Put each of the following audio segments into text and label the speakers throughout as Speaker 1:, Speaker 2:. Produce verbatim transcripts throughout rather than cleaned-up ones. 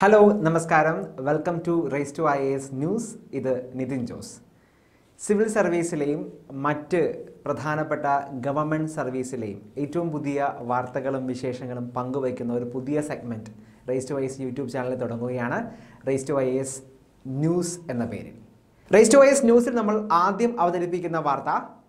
Speaker 1: Hello, Namaskaram. Welcome to Race to I A S News. This is Nitin Jose. Civil Service ലെയും മറ്റ് പ്രധാനപ്പെട്ട government സർവീസിലെയും ഏറ്റവും പുതിയ വാർത്തകളും വിശേഷങ്ങളും പങ്കുവയ്ക്കുന്ന ഒരു പുതിയ segment race to I S YouTube ചാനലിൽ തുടങ്ങുകയാണ്. Race to I S news എന്ന പേരിൽ. റേസ് ടു ഐ എസ് ന്യൂസിൽ നമ്മൾ ആദ്യം അവതരിപ്പിക്കുന്ന വാർത്ത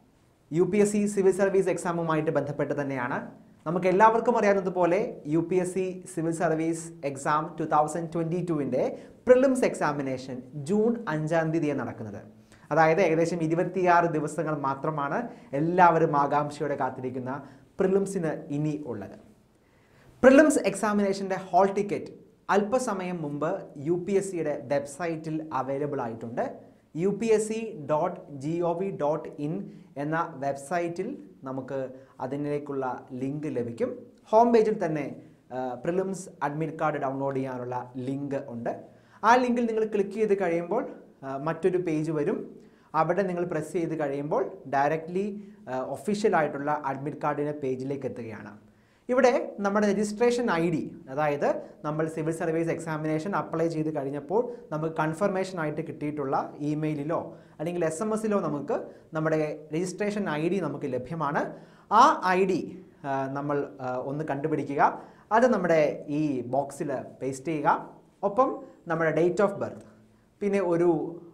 Speaker 1: U P S C civil service എക്സാമുമായിട്ട് ബന്ധപ്പെട്ട് തന്നെയാണ്. നമുക്ക് എല്ലാവർക്കും അറിയാവുന്നതുപോലെ U P S C civil service exam two thousand twenty ടുവിൻ്റെ പ്രിലിംസ് എക്സാമിനേഷൻ ജൂൺ അഞ്ചാം തീയതിയാണ് നടക്കുന്നത്. അതായത് ഏകദേശം ഇരുപത്തിയാറ് ദിവസങ്ങൾ മാത്രമാണ് എല്ലാവരും ആകാംക്ഷയോടെ കാത്തിരിക്കുന്ന പ്രിലിംസിന് ഇനി ഉള്ളത്. പ്രിലിംസ് എക്സാമിനേഷൻ്റെ ഹോൾ ടിക്കറ്റ് അല്പസമയം മുമ്പ് യു പി എസ് സിയുടെ വെബ്സൈറ്റിൽ അവൈലബിൾ ആയിട്ടുണ്ട്. U P S C dot G O V dot in എന്ന വെബ്സൈറ്റിൽ നമുക്ക് അതിലേക്കുള്ള ലിങ്ക് ലഭിക്കും. ഹോം പേജിൽ തന്നെ പ്രിലിംസ് അഡ്മിറ്റ് കാർഡ് ഡൗൺലോഡ് ചെയ്യാനുള്ള ലിങ്ക് ഉണ്ട്. ആ ലിങ്കിൽ നിങ്ങൾ ക്ലിക്ക് ചെയ്ത് കഴിയുമ്പോൾ മറ്റൊരു പേജ് വരും. അവിടെ നിങ്ങൾ പ്രസ് ചെയ്ത് കഴിയുമ്പോൾ ഡയറക്റ്റ്ലി ഒഫീഷ്യലായിട്ടുള്ള അഡ്മിറ്റ് കാർഡിൻ്റെ പേജിലേക്ക് എത്തുകയാണ്. ഇവിടെ നമ്മുടെ രജിസ്ട്രേഷൻ ഐ ഡി, അതായത് നമ്മൾ സിവിൽ സർവീസ് എക്സാമിനേഷൻ അപ്ലൈ ചെയ്ത് കഴിഞ്ഞപ്പോൾ നമുക്ക് കൺഫർമേഷൻ ആയിട്ട് കിട്ടിയിട്ടുള്ള ഇമെയിലിലോ അല്ലെങ്കിൽ എസ് എം എസിലോ നമുക്ക് നമ്മുടെ രജിസ്ട്രേഷൻ ഐ ഡി നമുക്ക് ലഭ്യമാണ്. ആ ഐ ഡി നമ്മൾ ഒന്ന് കണ്ടുപിടിക്കുക, അത് നമ്മുടെ ഈ ബോക്സിൽ പേസ്റ്റ് ചെയ്യുക. ഒപ്പം നമ്മുടെ ഡേറ്റ് ഓഫ് ബർത്ത്, പിന്നെ ഒരു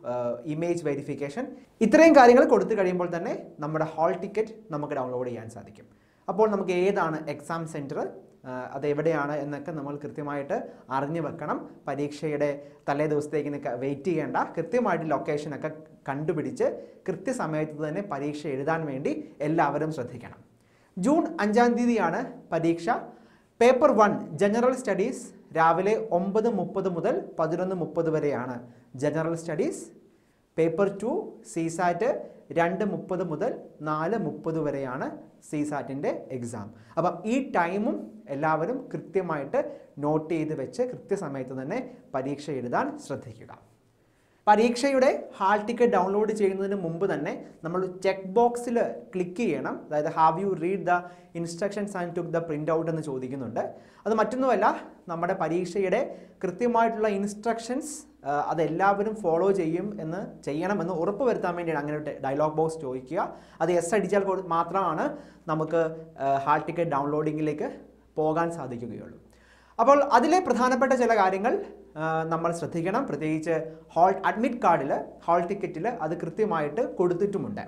Speaker 1: ഇമേജ് വെരിഫിക്കേഷൻ, ഇത്രയും കാര്യങ്ങൾ കൊടുത്തു കഴിയുമ്പോൾ തന്നെ നമ്മുടെ ഹാൾ ടിക്കറ്റ് നമുക്ക് ഡൗൺലോഡ് ചെയ്യാൻ സാധിക്കും. അപ്പോൾ നമുക്ക് ഏതാണ് എക്സാം സെൻറ്റർ, അത് എവിടെയാണ് എന്നൊക്കെ നമ്മൾ കൃത്യമായിട്ട് അറിഞ്ഞു വെക്കണം. പരീക്ഷയുടെ തലേ ദിവസത്തേക്ക് വെയിറ്റ് ചെയ്യേണ്ട, കൃത്യമായിട്ട് ലൊക്കേഷനൊക്കെ കണ്ടുപിടിച്ച് കൃത്യസമയത്ത് തന്നെ പരീക്ഷ എഴുതാൻ വേണ്ടി എല്ലാവരും ശ്രദ്ധിക്കണം. ജൂൺ അഞ്ചാം തീയതിയാണ് പരീക്ഷ. പേപ്പർ വൺ ജനറൽ സ്റ്റഡീസ് രാവിലെ ഒമ്പത് മുപ്പത് മുതൽ പതിനൊന്ന് മുപ്പത് വരെയാണ് general studies. Paper two CSAT രണ്ട് മുപ്പത് മുതൽ നാല് മുപ്പത് വരെയാണ് സിസാറ്റിൻ്റെ എക്സാം. അപ്പം ഈ ടൈമും എല്ലാവരും കൃത്യമായിട്ട് നോട്ട് ചെയ്ത് വെച്ച് കൃത്യസമയത്ത് തന്നെ പരീക്ഷ എഴുതാൻ ശ്രദ്ധിക്കുക. പരീക്ഷയുടെ ഹാൾ ടിക്കറ്റ് ഡൗൺലോഡ് ചെയ്യുന്നതിന് മുമ്പ് തന്നെ നമ്മൾ ചെക്ക് ബോക്സിൽ ക്ലിക്ക് ചെയ്യണം. അതായത് have you read the instructions and took the print out എന്ന് ചോദിക്കുന്നുണ്ട്. അത് മറ്റൊന്നുമല്ല, നമ്മുടെ പരീക്ഷയുടെ കൃത്യമായിട്ടുള്ള ഇൻസ്ട്രക്ഷൻസ് അതെല്ലാവരും ഫോളോ ചെയ്യും എന്ന് ചെയ്യണമെന്ന് ഉറപ്പ് വരുത്താൻ വേണ്ടിയാണ് അങ്ങനെ ഒരു ഡയലോഗ് ബോക്സ് ചോദിക്കുക. അത് എസ് അടിച്ചാൽ മാത്രമാണ് നമുക്ക് ഹാൾ ടിക്കറ്റ് ഡൗൺലോഡിങ്ങിലേക്ക് പോകാൻ സാധിക്കുകയുള്ളൂ. അപ്പോൾ അതിലെ പ്രധാനപ്പെട്ട ചില കാര്യങ്ങൾ നമ്മൾ ശ്രദ്ധിക്കണം. പ്രത്യേകിച്ച് ഹാൾ അഡ്മിറ്റ് കാർഡിൽ ഹാൾ ടിക്കറ്റിൽ അത് കൃത്യമായിട്ട് കൊടുത്തിട്ടുമുണ്ട്.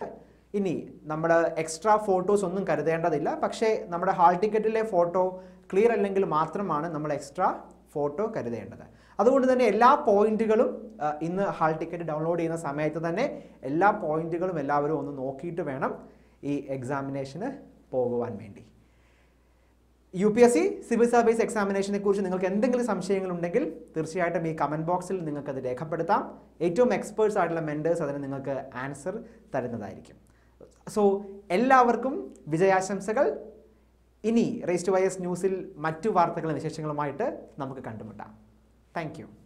Speaker 1: ഇനി നമ്മുടെ എക്സ്ട്രാ ഫോട്ടോസ് ഒന്നും കരുതേണ്ടതില്ല. പക്ഷേ നമ്മുടെ ഹാൾ ടിക്കറ്റിലെ ഫോട്ടോ ക്ലിയർ അല്ലെങ്കിൽ മാത്രമാണ് നമ്മൾ എക്സ്ട്രാ ഫോട്ടോ കരുതേണ്ടത്. അതുകൊണ്ട് തന്നെ എല്ലാ പോയിന്റുകളും ഇന്ന് ഹാൾ ടിക്കറ്റ് ഡൗൺലോഡ് ചെയ്യുന്ന സമയത്ത് തന്നെ എല്ലാ പോയിന്റുകളും എല്ലാവരും ഒന്ന് നോക്കിയിട്ട് വേണം ഈ എക്സാമിനേഷന് പോകുവാൻ വേണ്ടി. U P S C civil service എക്സാമിനേഷനെ കുറിച്ച് നിങ്ങൾക്ക് എന്തെങ്കിലും സംശയങ്ങളുണ്ടെങ്കിൽ തീർച്ചയായിട്ടും ഈ കമൻറ്റ് ബോക്സിൽ നിങ്ങൾക്കത് രേഖപ്പെടുത്താം. ഏറ്റവും എക്സ്പേർട്സ് ആയിട്ടുള്ള മെൻറ്റേഴ്സ് അതിന് നിങ്ങൾക്ക് ആൻസർ തരുന്നതായിരിക്കും. സോ എല്ലാവർക്കും വിജയാശംസകൾ. ഇനി റേസ് ടു ഐ എസ് ന്യൂസിൽ മറ്റു വാർത്തകളും വിശേഷങ്ങളുമായിട്ട് നമുക്ക് കണ്ടുമുട്ടാം. Thank U.